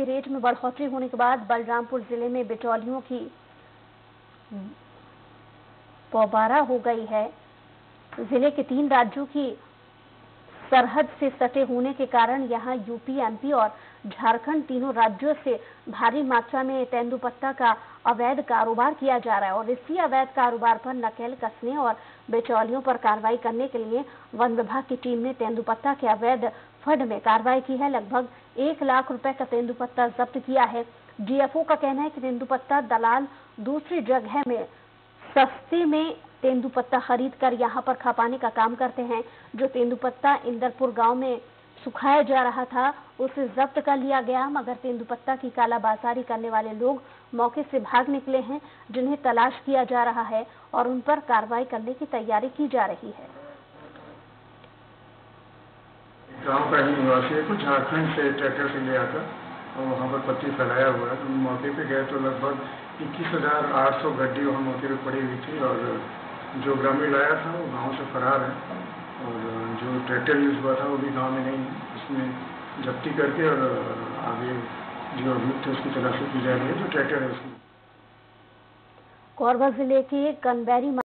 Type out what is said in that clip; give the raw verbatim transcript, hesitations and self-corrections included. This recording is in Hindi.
के रेट में बढ़ोतरी होने के बाद बलरामपुर जिले में बिचौलियों की पौबारा हो गई है। जिले के तीन राज्यों की सरहद से सटे होने के कारण यहां यूपी, एमपी और झारखंड तीनों राज्यों से भारी मात्रा में तेंदुपत्ता का अवैध कारोबार किया जा रहा है और इसी अवैध कारोबार पर नकेल कसने और बिचौलियों पर कार्रवाई करने के लिए वन विभाग की टीम ने तेंदुपत्ता के अवैध फंड में कार्रवाई की है। लगभग एक लाख रुपए का तेंदुपत्ता जब्त किया है। डीएफओ का कहना है कि तेंदुपत्ता दलाल दूसरी जगह में सस्ते में तेंदुपत्ता खरीद कर यहां पर खपाने का काम करते हैं। जो तेंदुपत्ता इंदरपुर गांव में सुखाया जा रहा था उसे जब्त कर लिया गया, मगर तेंदुपत्ता की कालाबाजारी करने वाले लोग मौके से भाग निकले हैं, जिन्हें तलाश किया जा रहा है और उन पर कार्रवाई करने की तैयारी की जा रही है। गांव का ही निवासी है, कुछ झारखंड से ट्रैक्टर से ले आता और वहाँ पर पत्ती फैलाया हुआ है। तो मौके पे गए तो लगभग इक्कीस हजार आठ सौ गड्डी वहाँ मौके पे पड़ी हुई थी और जो ग्रामीण लाया था वो गांव से फरार है और जो ट्रैक्टर यूज हुआ था वो भी गांव में नहीं है। उसमें जब्ती करके और आगे जो अभियुक्त है उसकी तलाशी की जा रही है। जो ट्रैक्टर है उसकी कोरबा जिले के कनबेरी